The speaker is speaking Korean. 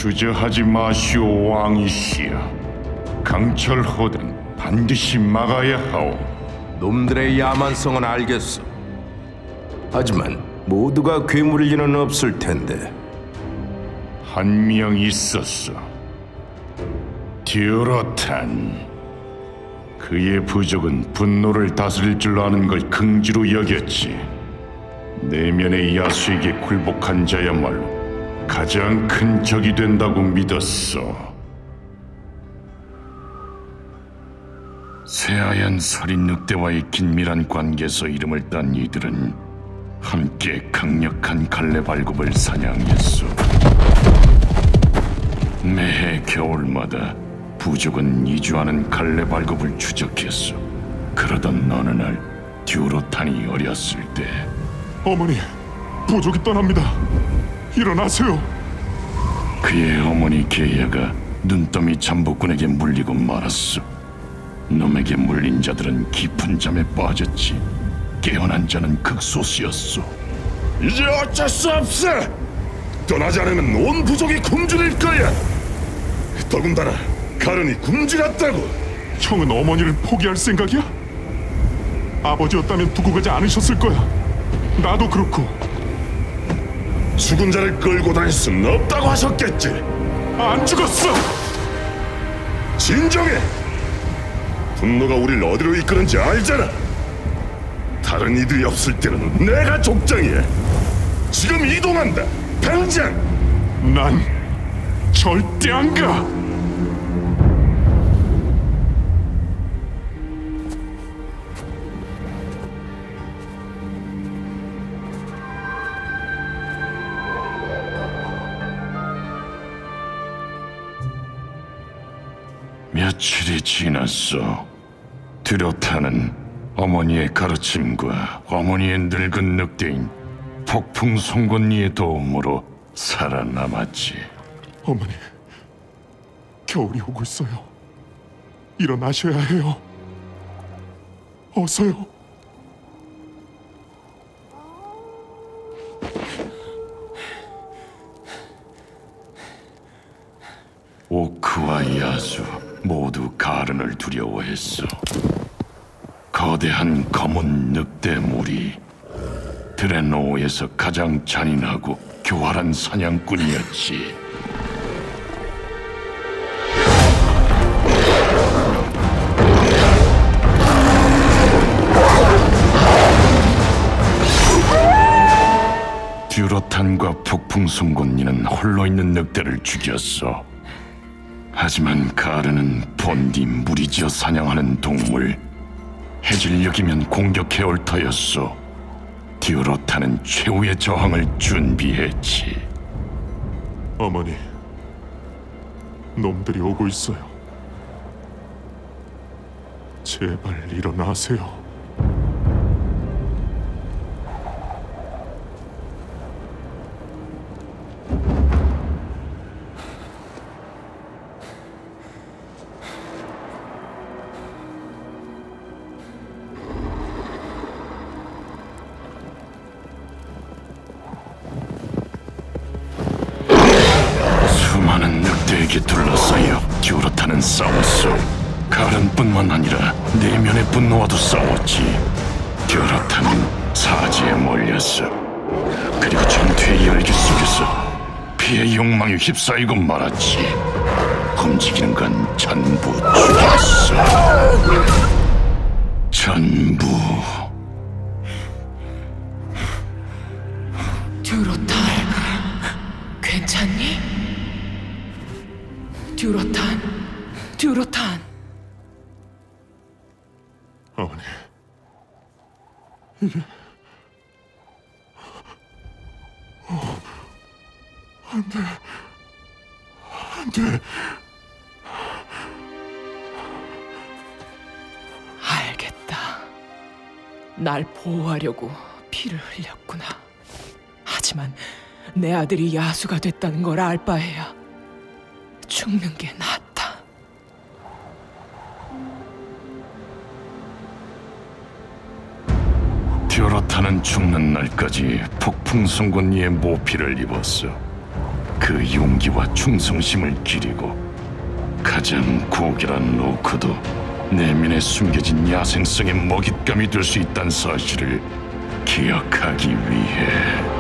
주저하지 마시오, 왕이시여. 강철호든 반드시 막아야 하오. 놈들의 야만성은 알겠어. 하지만 모두가 괴물일 리는 없을 텐데. 한 명 있었어. 듀로탄. 그의 부족은 분노를 다스릴 줄 아는 걸 긍지로 여겼지. 내면의 야수에게 굴복한 자야말로 가장 큰 적이 된다고 믿었어. 새하얀 서린 늑대와의 긴밀한 관계에서 이름을 딴 이들은 함께 강력한 갈래 발굽을 사냥했어. 매해 겨울마다 부족은 이주하는 갈래 발굽을 추적했어. 그러던 어느 날 듀로탄이 어렸을 때, 어머니, 부족이 떠납니다. 일어나세요. 그의 어머니 게야가 눈더미 잠복꾼에게 물리고 말았어. 놈에게 물린 자들은 깊은 잠에 빠졌지. 깨어난 자는 극소수였어. 이제 어쩔 수 없어. 떠나지 않으면 온 부족이 굶주릴 거야. 더군다나 가른이 굶주렸다고. 형은 어머니를 포기할 생각이야? 아버지였다면 두고 가지 않으셨을 거야. 나도 그렇고. 죽은 자를 끌고 다닐 수는 없다고 하셨겠지. 안 죽었어! 진정해. 분노가 우릴 어디로 이끄는지 알잖아. 다른 이들이 없을 때는 내가 족장이야. 지금 이동한다. 당장. 난 절대 안 가! 며칠이 지났어. 듀로탄은 어머니의 가르침과 어머니의 늙은 늑대인 폭풍 송곳니의 도움으로 살아남았지. 어머니, 겨울이 오고 있어요. 일어나셔야 해요. 어서요. 오크와 야수 모두 가른을 두려워했어. 거대한 검은 늑대무리, 드레노에서 가장 잔인하고 교활한 사냥꾼이었지. 듀로탄과 폭풍송곳니는 홀로 있는 늑대를 죽였어. 하지만 가르는 본디 무리지어 사냥하는 동물, 해질녘이면 공격해올 터였어. 듀로탄은 최후의 저항을 준비했지. 어머니, 놈들이 오고 있어요. 제발 일어나세요. 수많은 늑대에게 둘러싸여 듀로탄은 싸웠어. 가른뿐만 아니라 내면의 분노와도 싸웠지. 듀로탄은 사지에 몰렸어. 그리고 전투의 열기 속에서 피의 욕망에 휩싸이고 말았지. 움직이는 건 전부 죽였어. 전부. 듀로탄, 괜찮니? 듀로탄. 어머니, 이게... 안 돼. 알겠다. 날 보호하려고 피를 흘렸구나. 하지만 내 아들이 야수가 됐다는 걸 알 바에야 죽는 게 낫다. 듀로탄은 죽는 날까지 폭풍 송곳니의 모피를 입었어. 그 그 용기와 충성심을 기리고 가장 고결한 로크도 내면에 숨겨진 야생성의 먹잇감이 될 수 있다는 사실을 기억하기 위해